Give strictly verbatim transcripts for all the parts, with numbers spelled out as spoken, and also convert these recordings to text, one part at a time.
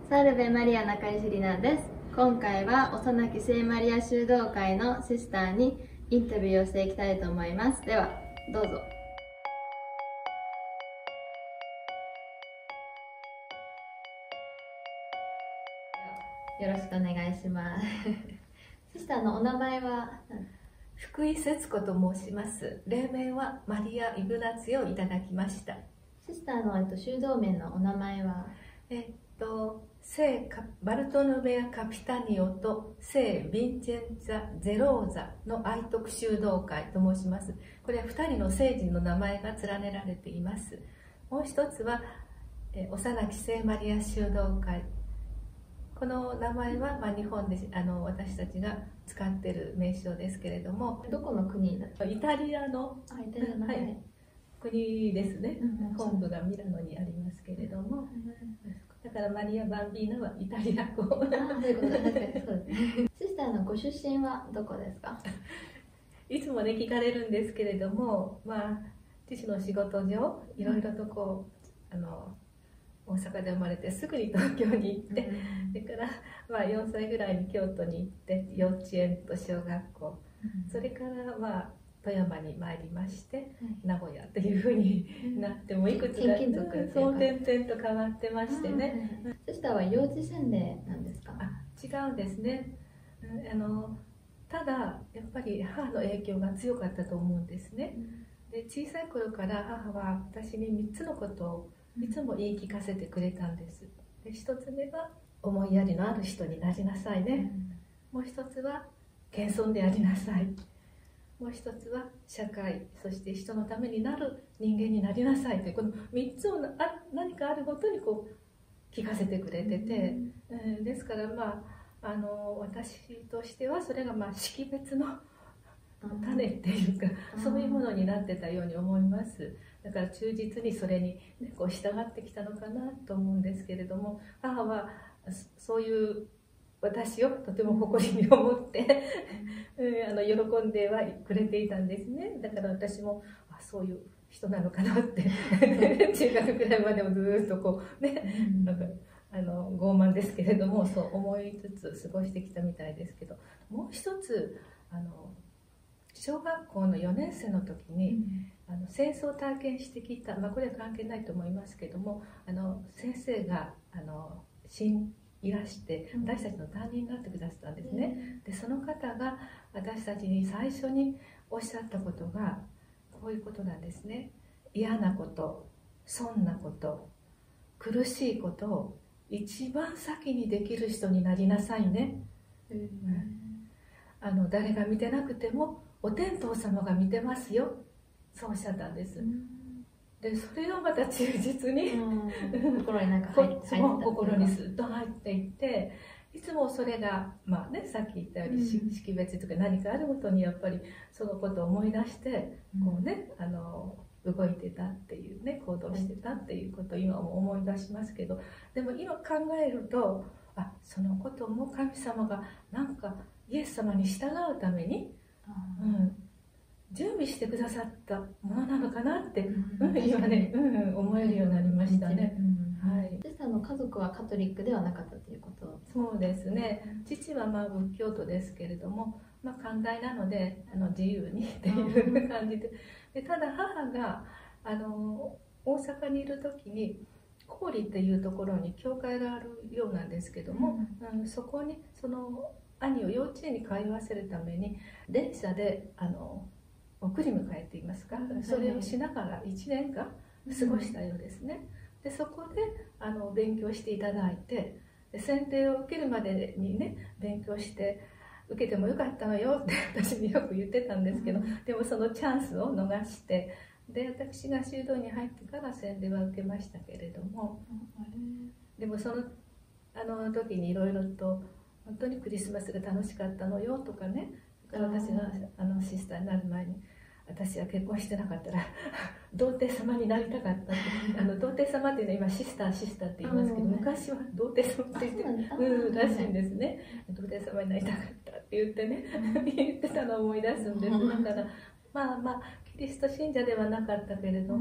サルベマリア中井里奈です。今回は幼き聖マリア修道会のシスターにインタビューをしていきたいと思います。ではどうぞ。よろしくお願いします。シスターのお名前は福井節子と申します。黎明はマリア・イグナツィをいただきました。 シスターの、えっと、修道名のお名前はえっと聖バルトノベア・カピタニオと聖ヴィンチェンツァ・ゼローザの愛徳修道会と申します。これはふたりの聖人の名前が連ねられています。もう一つはえ幼き聖マリア修道会。この名前は、まあ、日本であの私たちが使っている名称ですけれども、 どこの国だった？ イタリアの、 あ、イタリアの、 はい、国ですね、 うんうん、 本部がミラノにありますけれども、うん、だからマリア・バンビーナはイタリア語。ああ、そういうことです。そうですね。 シスターのご出身はどこですか？ いつもね聞かれるんですけれども、まあ父の仕事上いろいろとこう、うん、あの大阪で生まれてすぐに東京に行って、うん、それから、まあ、よんさいぐらいに京都に行って幼稚園と小学校、うん、それから、まあ、富山に参りまして、うん、名古屋というふうになって、もいくつか転勤族そう転々と変わってましてね。 シスターは幼稚洗礼なんですか？ あ、違うんですね。あのただやっぱり母の影響が強かったと思うんですね。うん、で小さい頃から母は私にみっつのことをいつも言い聞かせてくれたんです。でひとつめは思いやりのある人になりなさいね、うん、もうひとつは謙遜でありなさい、もうひとつは社会、そして人のためになる人間になりなさいというこのみっつをあ何かあるごとにこう聞かせてくれてて、うんえー、ですからまああの私としてはそれがまあ識別の種っていうか、うん、そういうものになってたように思います。だから忠実にそれに、ね、こう従ってきたのかなと思うんですけれども、母はそういう私をとても誇りに思ってあの喜んではくれていたんですね。だから私もあそういう人なのかなって中学くらいまでもずっとこうね、なんかあの傲慢ですけれどもそう思いつつ過ごしてきたみたいですけど、もう一つあの小学校のよねん生の時に、うん、あの戦争を体験してきた、まあ、これは関係ないと思いますけども、あの先生があの死んいらして私たちの担任になってくださったんですね、うん、でその方が私たちに最初におっしゃったことがこういうことなんですね。嫌なこと、損なこと、苦しいことを一番先にできる人になりなさいね、うんうん、あの誰が見てなくてもお天道様が見てますよ、そうおっしゃったんです、うん、でそれをまた忠実に、うん、 心になんか入って入って心にスッと入っていって、いつもそれが、まあね、さっき言ったように、うん、識別とか何かあるごとにやっぱりそのことを思い出して、うん、こうねあの動いてたっていうね行動してたっていうことを今も思い出しますけど、でも今考えるとあそのことも神様がなんかイエス様に従うためにうん、準備してくださったものなのかなって、うん、今ね、うん、思えるようになりましたね。 シスターの家族はカトリックではなかったということ？ そうですね。父はまあ仏教徒ですけれども、まあ、寛大なのであの自由にっていう感じで、でただ母があの大阪にいる時に郡っていうところに教会があるようなんですけども、うん、そこにその兄を幼稚園に通わせるために電車であの送り迎えって言いますか、それをしながらいちねんかん過ごしたようですね。でそこであの勉強していただいて、で洗礼を受けるまでにね勉強して受けてもよかったのよって私によく言ってたんですけど、でもそのチャンスを逃して、で私が修道に入ってから洗礼は受けましたけれども、でもそのあの時にいろいろと本当にクリスマスが楽しかったのよとかね、だから私があのシスターになる前に私は結婚してなかったら童貞様になりたかったってあの童貞様っていうのは今シスターシスターって言いますけど、昔は童貞様って言ってる、うん、らしいんですね。童貞様になりたかったって言ってね言ってたのを思い出すんです。だからまあまあキリスト信者ではなかったけれども、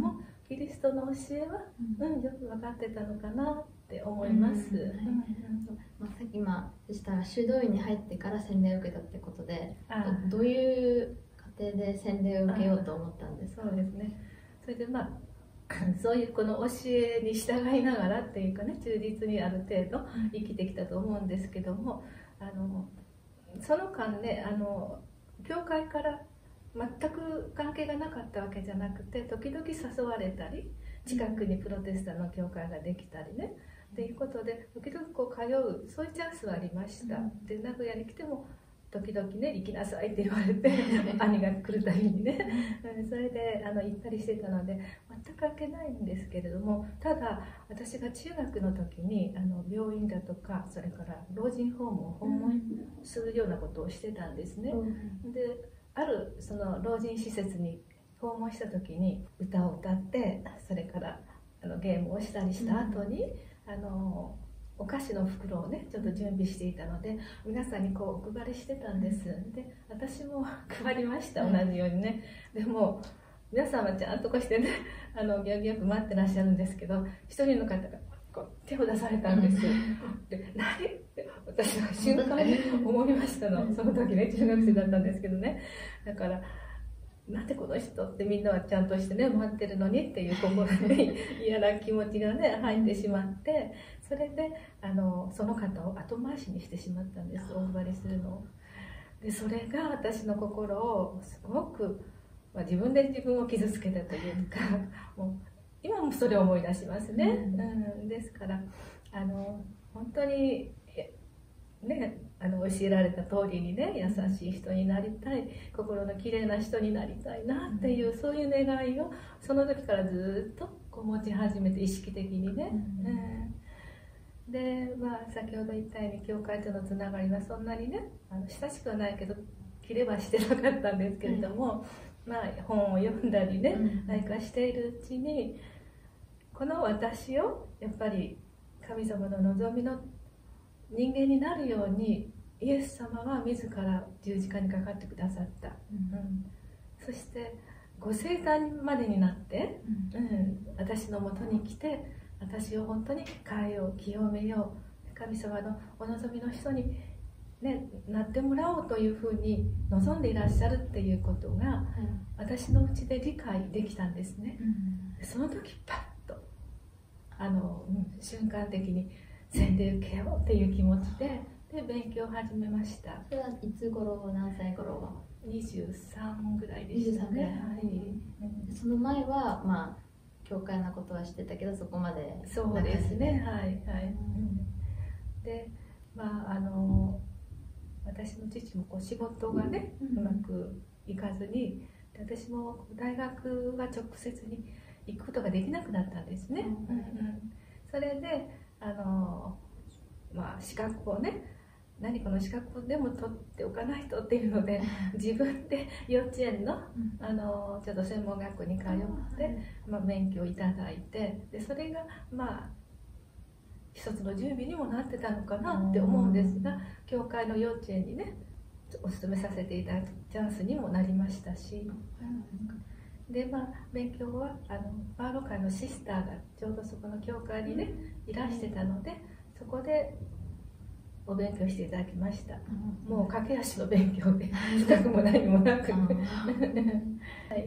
キリストの教えは、うん、よく分かってたのかなって思います。 今でしたら修道院に入ってから洗礼を受けたってことで、どういう過程で洗礼を受けようと思ったんですか？ そうですね。それでまあそういうこの教えに従いながらっていうかね、忠実にある程度生きてきたと思うんですけども、あのその間ね、あの教会から全く関係がなかったわけじゃなくて、時々誘われたり、近くにプロテスタントの教会ができたりね、ということで時々こう通う、そういうチャンスはありました。で名古屋に来ても時々ね、行きなさいって言われて兄が来るたびにねそれであの行ったりしてたので全く関係ないんですけれども、ただ私が中学の時にあの病院だとか、それから老人ホームを訪問するようなことをしてたんですね。であるその老人施設に訪問した時に歌を歌って、それからあのゲームをしたりした後に、あのお菓子の袋をねちょっと準備していたので、皆さんにこうお配りしてたんです。で私も配りました、同じようにね。でも皆さんはちゃんとこうしてね、あのギャギャグ待ってらっしゃるんですけど、一人の方がこう手を出されたんです。で何って私は瞬間に思いましたの。その時ね、中学生だったんですけどね。だからなんでこの人って、みんなはちゃんとしてね待ってるのにっていう心に嫌な気持ちがね入ってしまって、それであのその方を後回しにしてしまったんです、お配りするのを。でそれが私の心をすごく、まあ、自分で自分を傷つけたというかもう今もそれを思い出しますね、うんうん、ですからあの本当にね、あの教えられた通りにね、優しい人になりたい、心のきれいな人になりたいなっていう、そういう願いをその時からずっとこう持ち始めて、意識的にね、うん、で、まあ、先ほど言ったように教会とのつながりはそんなにね、あの親しくはないけど切れはしてなかったんですけれども、うん、まあ、本を読んだりね、何かしているうちに、この私をやっぱり神様の望みの人間になるようにイエス様は自ら十字架にかかってくださった、うんうん、そしてご生誕までになって、うん、私のもとに来て、私を本当に変えよう、清めよう、神様のお望みの人に、ね、なってもらおうというふうに望んでいらっしゃるっていうことが、うん、私のうちで理解できたんですね、うん、その時パッとあの、うん、瞬間的に洗礼受けようっていう気持ちで、で勉強を始めました。 それはいつ頃、何歳頃は？ にじゅうさんぐらいでしたね。はい、 うん、その前はまあ教会のことは知ってたけど、そこまで。 そうですね、はいはい、うん、でまああの私の父もこう仕事がね、うん、うまくいかずに、で私も大学は直接に行くことができなくなったんですね、うんうん、それであの、まあ、資格をね、何かの資格でも取っておかないとっていうので、自分で幼稚園 の, あのちょっと専門学校に通って、まあ、免許をいただいて、でそれがまあ一つの準備にもなってたのかなって思うんですが、教会の幼稚園にねお勤めさせていただくチャンスにもなりましたし、でまあ勉強はあのバーロ会のシスターがちょうどそこの教会にねいらしてたので、そこでお勉強していただきました、うん、もう駆け足の勉強で資格も何もなくはい、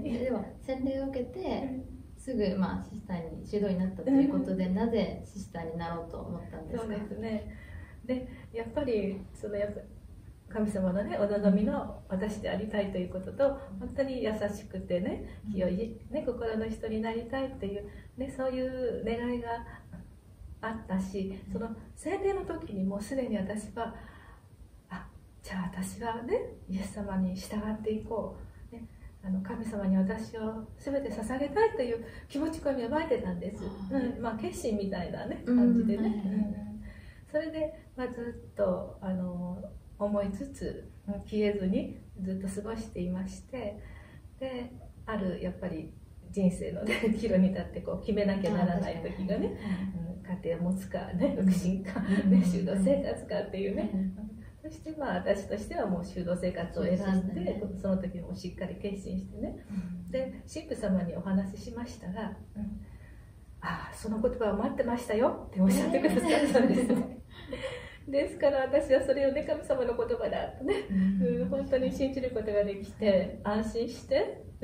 では洗礼を受けてすぐ、まあ、シスターに修道になったということで、うん、なぜシスターになろうと思ったんですか？ そうですね。でやっぱりそのやっぱ神様のねお望みの私でありたいということと、本当に優しくてね清い、ね、心の人になりたいっていう、ね、そういう願いがあったし、その洗礼の時にもうすでに私はあじゃあ私はねイエス様に従っていこう、ね、あの神様に私を全て捧げたいという気持ちが芽生えてたんです、うんまあ、決心みたいな、ね、感じでね、うんうん、それで、まあ、ずっとあの思いつつ消えずにずっと過ごしていまして、であるやっぱり人生のね岐路に立ってこう決めなきゃならない時がね、うん、家庭を持つかね独身か、ね、修道生活かっていうね、そそしてまあ私としてはもう修道生活を選んで、ね、その時もしっかり決心してね、うん、で神父様にお話ししましたら「うん、ああその言葉を待ってましたよ」っておっしゃってくださったんですね。ですから私はそれをね神様の言葉だとね、うん、本当に信じることができて安心して、 うん、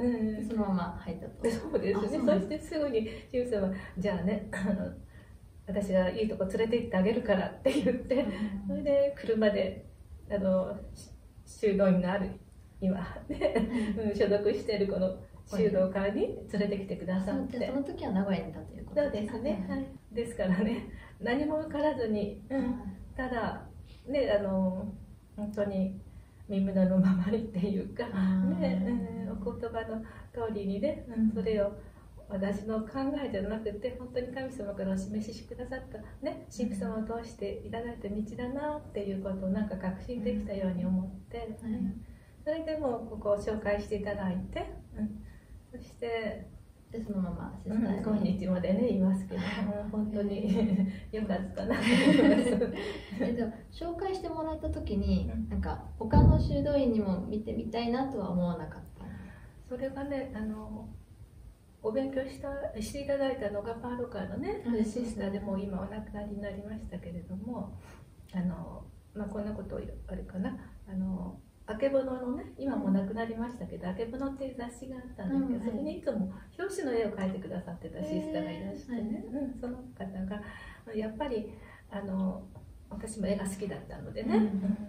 そのまま入ったと。 そうですね。そしてすぐに神父様じゃあねあの私がいいとこ連れて行ってあげるからって言って、それで車であの修道院のある今、ねうん、所属しているこの修道会に連れてきてくださって、 その時は名古屋にいたということですか。そうですね、はい、ですからね何も分からずに、うん、ただねあの本当に身胸のままにっていうか、ねうん、お言葉の通りにね、うん、それを私の考えじゃなくて本当に神様からお示ししてくださった、ね、神父様を通していただいた道だなっていうことをなんか確信できたように思って、うん、それでもうここを紹介していただいて、うん、そしてでそのままシスターに、うん、今日までねいますけど、うん、本当に良かったなと思います。 えでも紹介してもらった時に、うん、なんか他の修道院にも見てみたいなとは思わなかった。 それがねあのお勉強したしていただいたのがパーロカーのね、うん、シスターでもう今お亡くなりになりましたけれども、あの、まあ、こんなことあるかなあのあけぼののね今も亡くなりましたけど、あけぼのっていう雑誌があったんですけど、うん、それにいつも表紙の絵を描いてくださってたシスターがいらしてね、うん、その方がやっぱりあの私も絵が好きだったのでね、うん、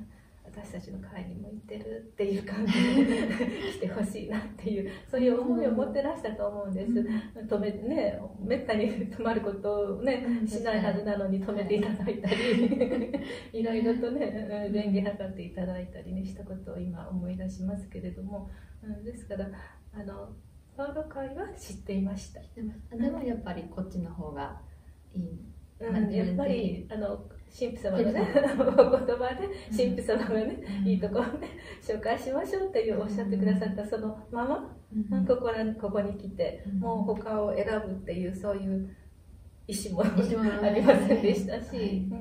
私たちの会に向いてるっていう感じで来てほしいなっていうそういう思いを持ってらしたと思うんです。止めねめったに止まることをねしないはずなのに止めていただいたりいろいろとね便宜図っていただいたりねしたことを今思い出しますけれども、うん、ですからあのパーロ会は知っていました。 でもやっぱりこっちの方がいい、 うん、やっぱりあの神父様のねお言葉で神父様がね、うん、いいところをね紹介しましょうっていうおっしゃってくださったそのまま、うん、ここらここに来て、うん、もう他を選ぶっていうそういう意思もありませんでしたし、はいうん、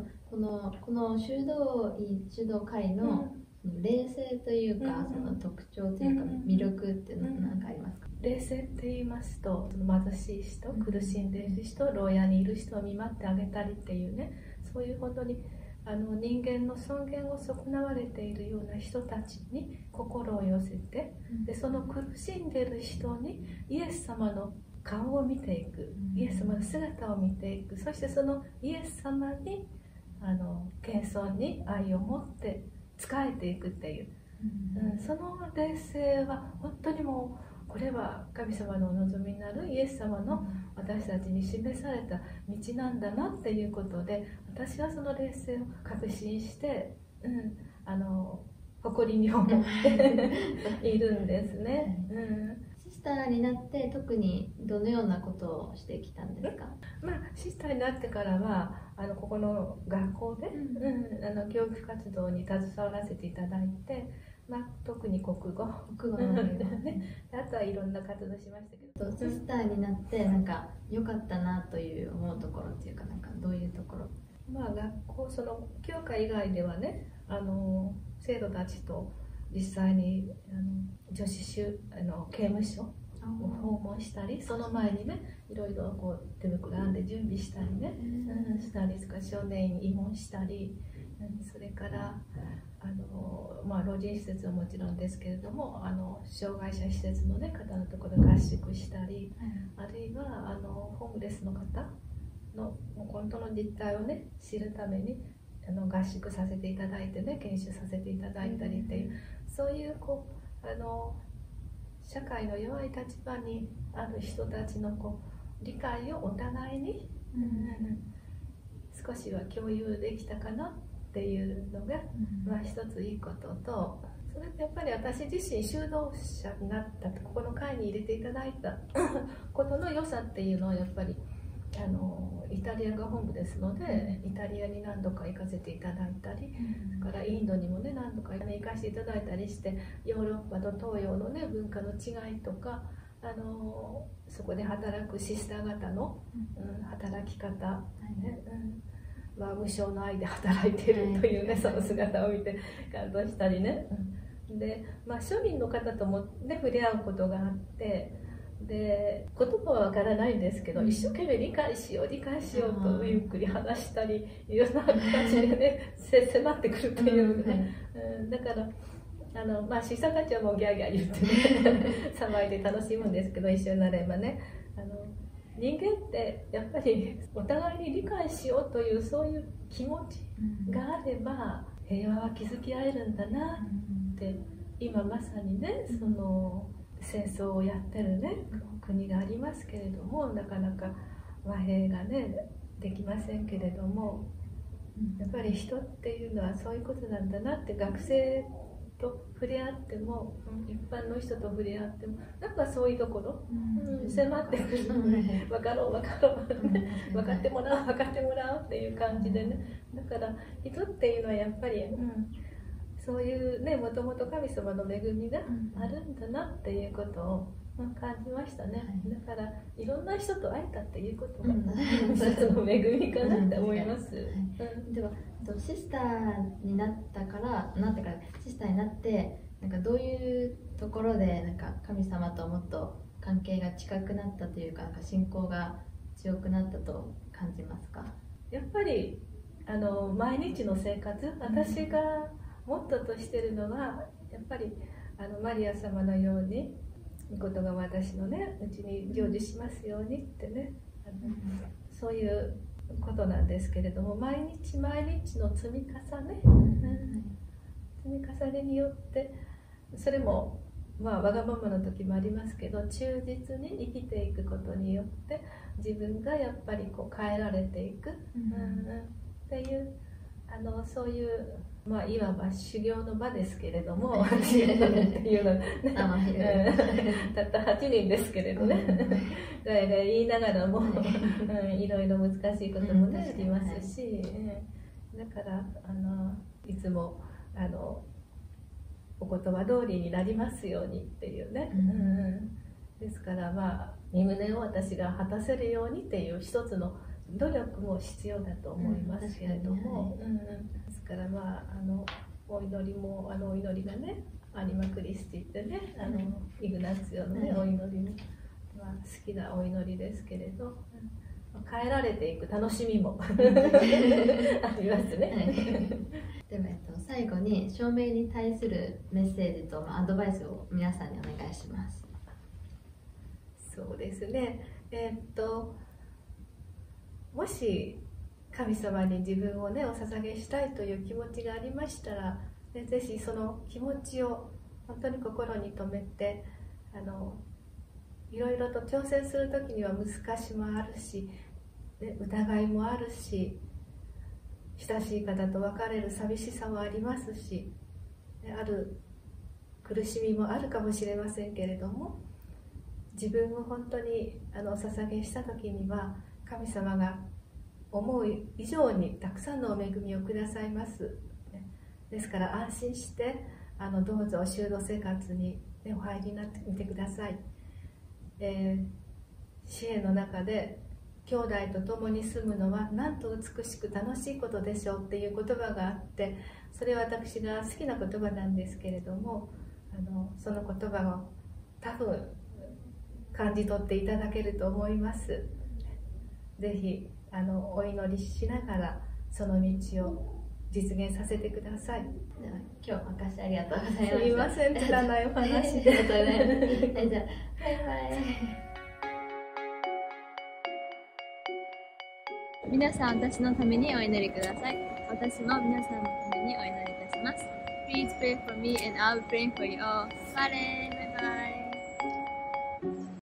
このこの修道院修道会の冷静というか、うん、その特徴というか魅力っていうのは何かありますか？ 冷静って言いますと貧しい人苦しんでいる人牢屋にいる人を見舞ってあげたりっていうねそういう本当にあの人間の尊厳を損なわれているような人たちに心を寄せてでその苦しんでいる人にイエス様の顔を見ていくイエス様の姿を見ていくそしてそのイエス様にあの謙遜に愛を持って仕えていくっていう、うん、その冷静は本当にもうこれは神様のお望みになるイエス様の私たちに示された道なんだなっていうことで私はその冷静を確信して、うん、あの誇りに思っているんですね、うん、 シスターになって特にどのようなことをしてきたんですか？ まあ、シスターになってからはあのここの学校で、うんうん、あの教育活動に携わらせていただいてまあ、特に国語、国語ね、あとはいろんな活動しましたけど、 シスターになってなんか良かったなという思うところっていうかなんかどういうところ？ まあ学校その教会以外ではね、あの生徒たちと実際にあの女子囚あの刑務所を訪問したり、その前にねいろいろこう手袋編んで準備したりね、うん、したりとか少年院慰問したり、それからあの、まあ、老人施設はもちろんですけれどもあの障害者施設の、ね、方のところで合宿したり、うん、あるいはあのホームレスの方の本当の実態を、ね、知るためにあの合宿させていただいて、ね、研修させていただいたりっていう、うん、そういうこうあの社会の弱い立場にある人たちのこう理解をお互いに、うん、少しは共有できたかなっていうのが、まあ、一ついいこととそれでやっぱり私自身修道者になったここの会に入れていただいたことの良さっていうのはやっぱりあのイタリアが本部ですのでイタリアに何度か行かせていただいたり、うん、それからインドにもね何度か行かせていただいたりしてヨーロッパと東洋のね文化の違いとかあのそこで働くシスター方の、うん、働き方、ねうんまあ、無償の愛で働いているというね、その姿を見て感動したりね。で、まあ、庶民の方とも、ね、触れ合うことがあって、で言葉はわからないんですけど、うん、一生懸命理解しよう理解しようとゆっくり話したり、いろんな形でね迫ってくるというね、うん、だからあの、まあ、シーサーたちはもうギャーギャー言ってね騒いで楽しむんですけど、一緒になればね、あの人間ってやっぱりお互いに理解しようというそういう気持ちがあれば平和は築き合えるんだなって、今まさにねその戦争をやってるね国がありますけれども、なかなか和平がねできませんけれども、やっぱり人っていうのはそういうことなんだなって、学生と触れ合っても一般の人と触れ合ってもなんかそういうところ、うん、迫ってくるのね、分かろう分かろう分かってもらおう分かってもらおうっていう感じでね、だから人っていうのはやっぱり、うんそういうね、もともと神様の恵みがあるんだなっていうことを感じましたね。だからいろんな人と会えたっていうことが一つの恵みかなって思います。 ではシスターになったからなってからシスターになってなんかどういうところでなんか神様ともっと関係が近くなったというか、なんか信仰が強くなったと感じますか？ やっぱりあの毎日の生活、私がモットーとしているのはやっぱりあのマリア様のように御事が私のねうちに成就しますようにってね、あの、うん、そういうことなんですけれども、毎日毎日の積み重ね、うん、積み重ねによってそれもまあわがままの時もありますけど、忠実に生きていくことによって自分がやっぱりこう変えられていく、うんうん、っていうあのそういう、まあ、いわば修行の場ですけれどもっていうの、ね、たったはちにんですけれどねガヤガヤ言いながらも、うん、いろいろ難しいこともね、ありますし、だからあのいつもあのお言葉通りになりますようにっていうね、うん、ですからまあ身旨を私が果たせるようにっていう一つの努力も必要だと思いますけれども、うん、ですからまああのお祈りもあのお祈りがねアニマクリスティってね、あのイグナツィオのねお祈りも、まあ、好きなお祈りですけれど、変えられていく楽しみもありますね。 では、えっと、最後に証明に対するメッセージと、まあ、アドバイスを皆さんにお願いします。 そうですね、えー、っともし神様に自分をねお捧げしたいという気持ちがありましたら、ね、ぜひその気持ちを本当に心に留めて、あのいろいろと挑戦する時には難しもあるし、ね、疑いもあるし、親しい方と別れる寂しさもありますし、ね、ある苦しみもあるかもしれませんけれども、自分を本当にあのお捧げした時には神様が思う以上にたくさんのお恵みをくださいます。ですから安心してあのどうぞ修道生活に、ね、お入りになってみてください。えー、支援の中で兄弟と共に住むのはなんと美しく楽しいことでしょうっていう言葉があって、それは私が好きな言葉なんですけれども、あのその言葉を多分感じ取っていただけると思います。ぜひあのお祈りしながらその道を実現させてください。 今日お貸しありがとうございました。 すみません、つらないお話で。 じゃあバイバイ。皆さん、私のためにお祈りください。私も皆さんのためにお祈りいたします。Please pray for me and I'll be praying for you all. バイバイ。